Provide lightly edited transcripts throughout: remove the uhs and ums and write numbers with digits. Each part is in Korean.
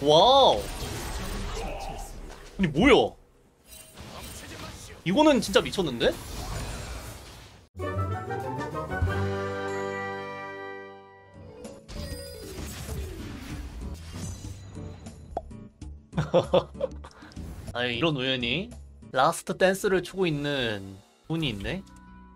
와우. 아니 뭐야? 이거는 진짜 미쳤는데? 아니 이런 우연히 라스트 댄스를 추고 있는 분이 있네?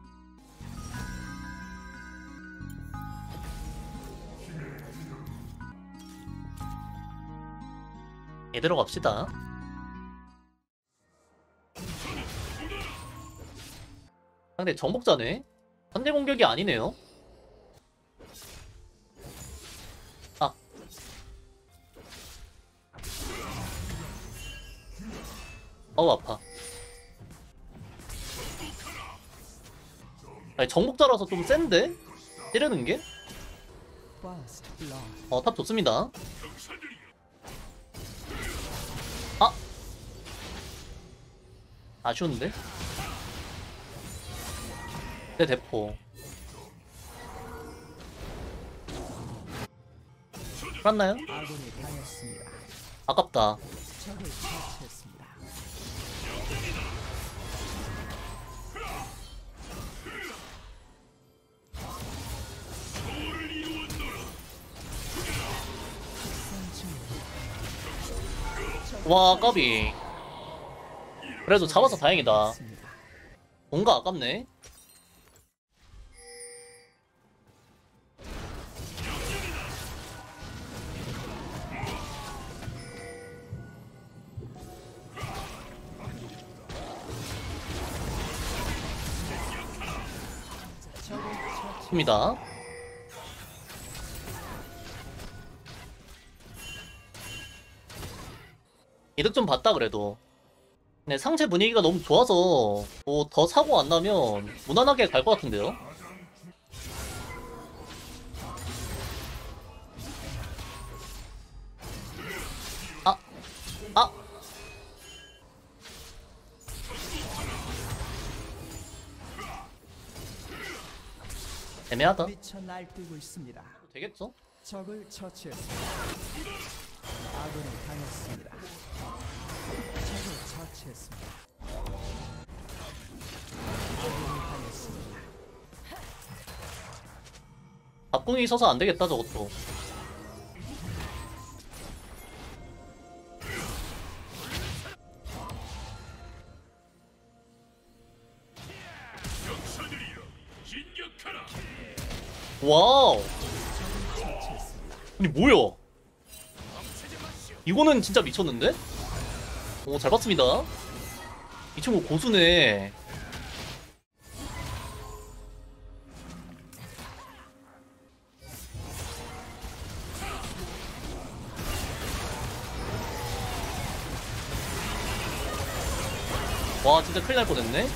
이대로 갑시다. 상대 정복자네? 상대 공격이 아니네요? 아. 어우 아파. 아니 정복자라서 좀 센데? 찌르는 게? 탑 좋습니다. 아! 아쉬운데? 내 대포 풀었나요? 아깝다. 와 까비. 그래도 잡아서 다행이다. 뭔가 아깝네. 입니다. 이득 좀 봤다 그래도. 네, 상체 분위기가 너무 좋아서 뭐 더 사고 안 나면 무난하게 갈 것 같은데요? 아! 아! 애매하다. 되겠죠? 적을 처치했습니다. 아군이 당했습니다. 적을 처치했습니다. 아군이 당했습니다. 앞궁이 있어서 안 되겠다 저것도. 와우. 아니 뭐야? 이거는 진짜 미쳤는데? 오, 잘 봤습니다. 이 친구 고수네. 와 진짜 큰일 날 뻔했네.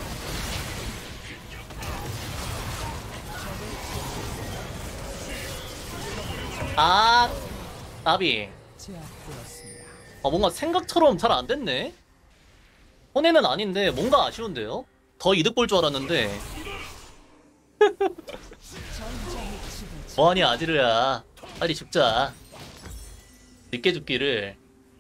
아 나비. 뭔가 생각처럼 잘 안 됐네. 손해는 아닌데 뭔가 아쉬운데요? 더 이득 볼 줄 알았는데. 뭐하니 아지르야. 빨리 죽자. 늦게 죽기를.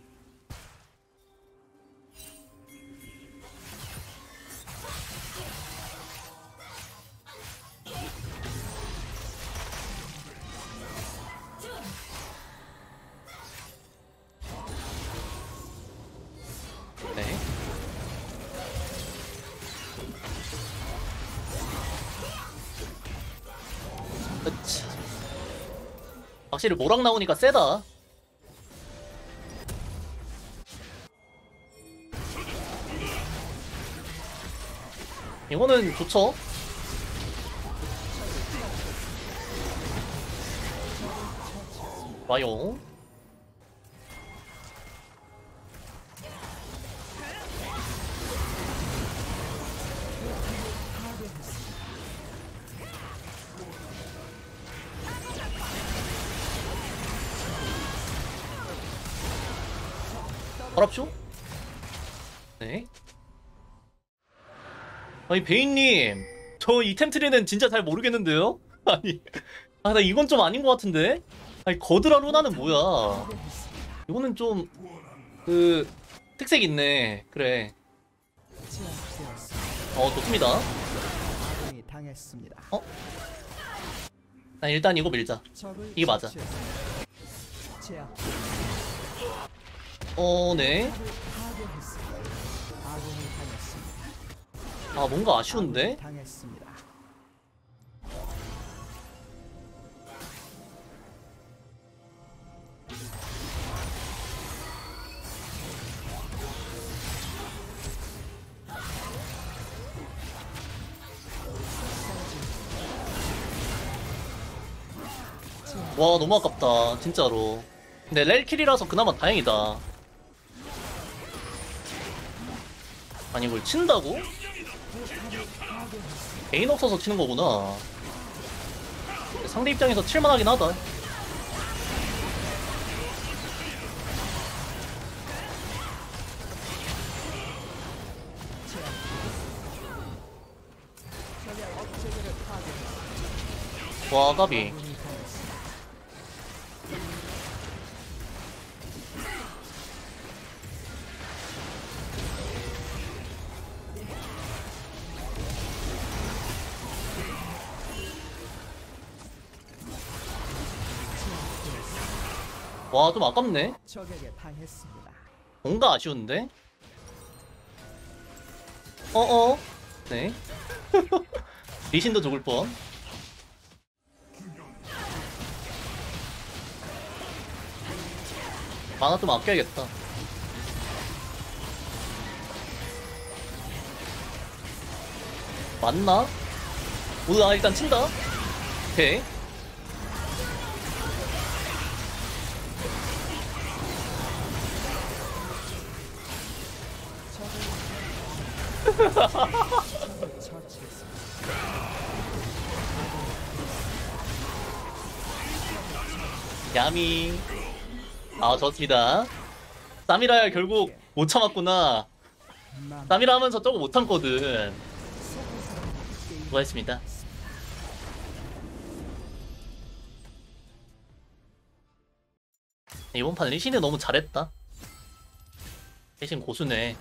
네. 그치. 확실히 모락 나오니까 세다. 이거는 좋죠. 와요. 어랍쇼? 네. 아니 베인님, 저 이템 트리는 진짜 잘 모르겠는데요? 아니, 나 이건 좀 아닌 것 같은데? 아니 거드라 루나는 뭐야? 이거는 좀 그 특색 있네. 그래. 제압되었습니다. 좋습니다. 아군이 당했습니다. 난 일단 이거 밀자. 적을 이게 맞아. 처치했습니다. 제압. 네. 적을 파괴했습니다. 아군이 당했습니다. 뭔가 아쉬운데? 아군이 당했습니다. 와, 너무 아깝다. 진짜로. 근데 렐킬이라서 그나마 다행이다. 아니, 이걸 친다고? 개인 없어서 치는 거구나. 상대 입장에서 칠만하긴 하다. 적의 업체계를 파괴했습니다. 와, 까비. 아군이 당했습니다. 와, 좀 아깝네. 적에게 당했습니다. 뭔가 아쉬운데? 네. 리신도 죽을 뻔. 만화 좀 아껴야겠다. 맞나? 우와, 일단 친다. 오케이. 적을 처치했습니다. 야미. 좋습니다. 쌈이라야 결국 못 참았구나. 쌈이라 하면서 조금 못 참거든. 수고했습니다. 이번 판 리신이 너무 잘했다. 리신 고수네.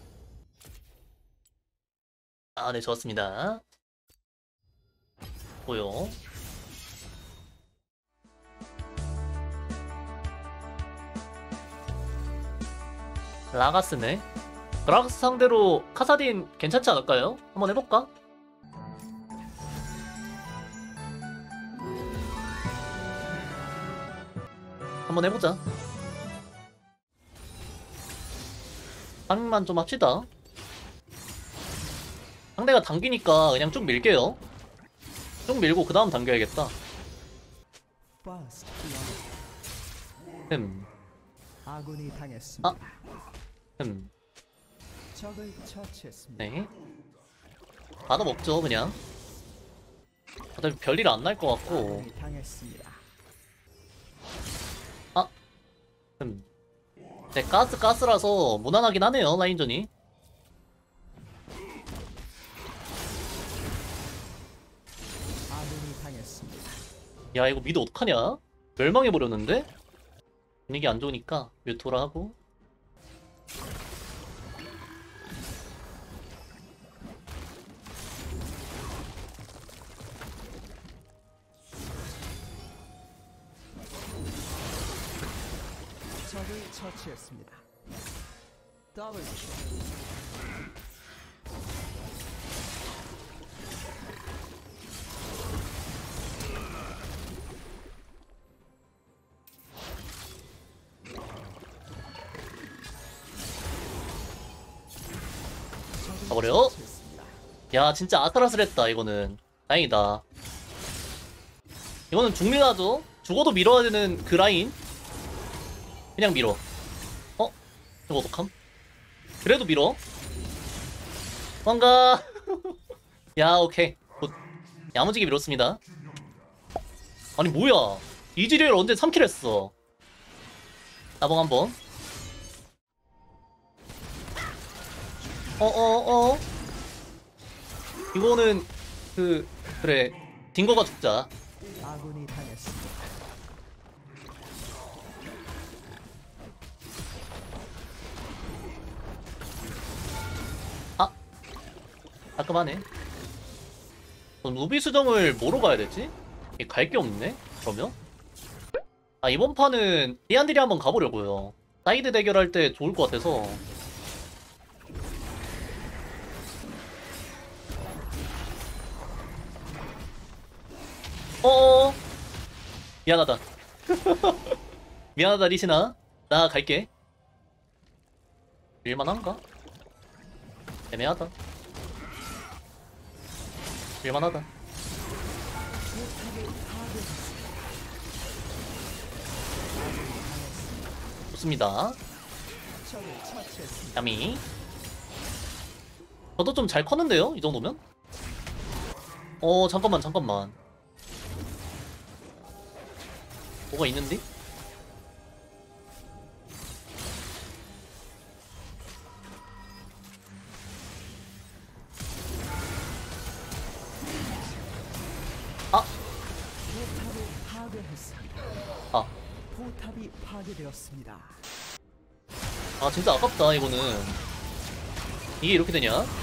네, 좋았습니다. 보여. 라가스네. 라가스 상대로 카사딘 괜찮지 않을까요? 한번 해볼까? 한번 해보자. 파밍만 좀 합시다. 상대가 당기니까 그냥 쭉 밀게요. 쭉 밀고 그 다음 당겨야겠다. First 흠. 아군이 당했습니다. 적을 처치했습니다. 네. 받아 먹죠, 그냥. 다들 별일 안 날 것 같고. 아군이 당했습니다. 네, 가스라서 무난하긴 하네요, 라인전이. 아군이 당했습니다. 야, 이거 미드 어떡하냐? 멸망해버렸는데? 분위기 안 좋으니까 뮤토라 하고. 적을 처치했습니다. 더블 킬. 가버려. 야, 진짜 아슬아슬했다, 이거는. 다행이다. 이거는 중밀하죠? 죽어도 밀어야 되는 그 라인. 그냥 밀어. 이거 어떡함? 그래도 밀어. 뭔가. 야, 오케이. 야무지게 밀었습니다. 아니, 뭐야. 이즈리얼 언제 3킬 했어? 나봉 한번. 이거는 그래, 딩거가 죽자. 아군이 당했습니다. 깔끔하네. 그럼 루비 수정을 뭐로 가야 되지? 갈 게 없네? 그러면? 아, 이번 판은 디안드리 한번 가보려고요. 사이드 대결할 때 좋을 것 같아서. 어어 미안하다. 미안하다 리시나. 나 갈게. 밀만한가? 애매하다. 밀만하다. 좋습니다. 적을 처치했습니다. 야미. 저도 좀 잘 컸는데요? 이 정도면? 잠깐만. 뭐가 있는데? 아! 포탑을 파괴했습니다. 아, 포탑이 파괴되었습니다. 아 진짜 아깝다 이거는. 이게 이렇게 되냐? 적을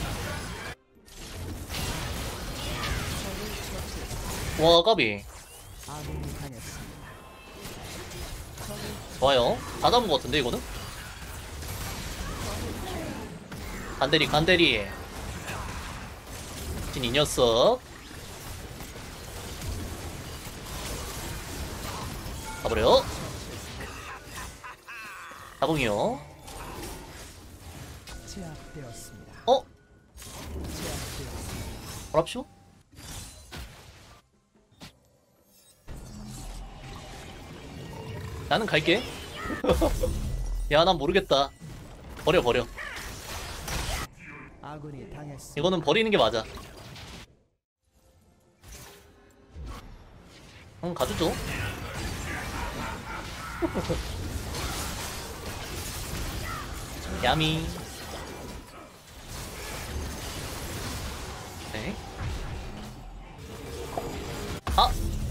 처치했습니다. 와, 까비. 아군이 당했습니다. 적을 좋아요. 다 잡은 것 같은데 이거는? 간대리. 진 이 녀석. 가버려. 다봉이요. 제압되었습니다. 어? 제압되었습니다. 뭐랍쇼? 나는 갈게. 야, 난 모르겠다. 버려. 아군이 당했습니다. 이거는 버리는 게 맞아. 가주죠. 야미. 네. 아!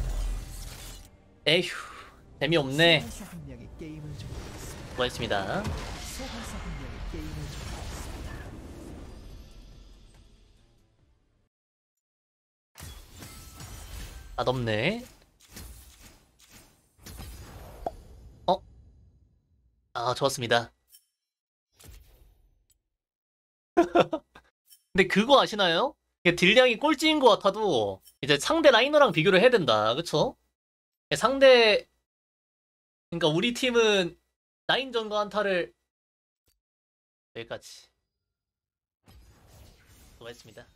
에휴. 재미없네. 소환사 한 명이 게임을 종료했습니다. 수고하셨습니다. 소환사 한 명이 게임을 종료했습니다. 맛없네. 좋았습니다. 근데 그거 아시나요? 이게 딜량이 꼴찌인 것 같아도 이제 상대 라이너랑 비교를 해야 된다. 그쵸? 상대, 그러니까 우리 팀은 라인전과 한타를 여기까지. 수고하셨습니다.